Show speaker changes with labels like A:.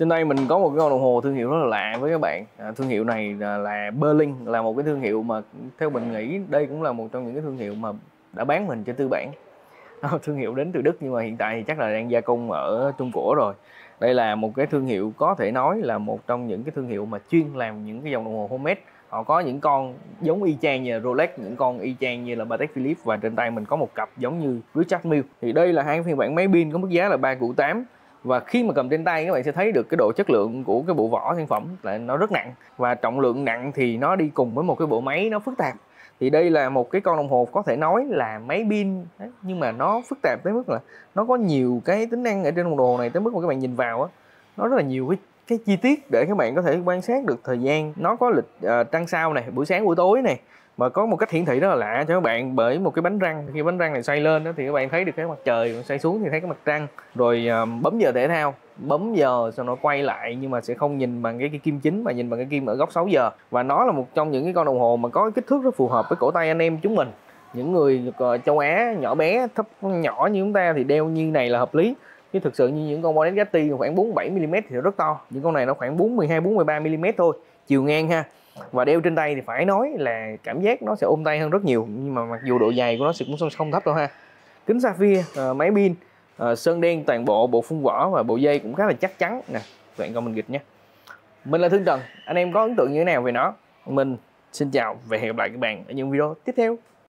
A: Trên đây mình có một cái con đồng hồ thương hiệu rất là lạ với các bạn. Thương hiệu này là Berlin, là một cái thương hiệu mà theo mình nghĩ đây cũng là một trong những cái thương hiệu mà đã bán mình trên tư bản. Thương hiệu đến từ Đức nhưng mà hiện tại thì chắc là đang gia công ở Trung Cổ rồi. Đây là một cái thương hiệu có thể nói là một trong những cái thương hiệu mà chuyên làm những cái dòng đồng hồ homemade. Họ có những con giống y chang như Rolex, những con y chang như là Patek Philippe, và trên tay mình có một cặp giống như Richard Mille. Thì đây là hai phiên bản máy pin có mức giá là 3 triệu 8. Và khi mà cầm trên tay các bạn sẽ thấy được cái độ chất lượng của cái bộ vỏ sản phẩm là nó rất nặng, và trọng lượng nặng thì nó đi cùng với một cái bộ máy nó phức tạp. Thì đây là một cái con đồng hồ có thể nói là máy pin nhưng mà nó phức tạp tới mức là nó có nhiều cái tính năng ở trên đồng hồ này, tới mức mà các bạn nhìn vào á, nó rất là nhiều cái chi tiết để các bạn có thể quan sát được thời gian. Nó có lịch trăng sao này, buổi sáng buổi tối này, mà có một cách hiển thị rất là lạ cho các bạn bởi một cái bánh răng. Khi bánh răng này xoay lên đó, thì các bạn thấy được cái mặt trời, xoay xuống thì thấy cái mặt trăng. Rồi bấm giờ thể thao, bấm giờ xong nó quay lại nhưng mà sẽ không nhìn bằng cái kim chính mà nhìn bằng cái kim ở góc 6 giờ. Và nó là một trong những cái con đồng hồ mà có cái kích thước rất phù hợp với cổ tay anh em chúng mình. Những người châu Á nhỏ bé thấp nhỏ như chúng ta thì đeo như này là hợp lý, chứ thực sự như những con Bonet Gatti khoảng 47mm thì rất to. Những con này nó khoảng 42-43mm thôi, chiều ngang ha. Và đeo trên tay thì phải nói là cảm giác nó sẽ ôm tay hơn rất nhiều, nhưng mà mặc dù độ dày của nó sẽ cũng không thấp đâu ha. Kính sapphire, máy pin, sơn đen toàn bộ, bộ phun vỏ và bộ dây cũng khá là chắc chắn nè. Bạn coi mình nghịch nhé. Mình là Thương Trần, anh em có ấn tượng như thế nào về nó? Mình xin chào và hẹn gặp lại các bạn ở những video tiếp theo.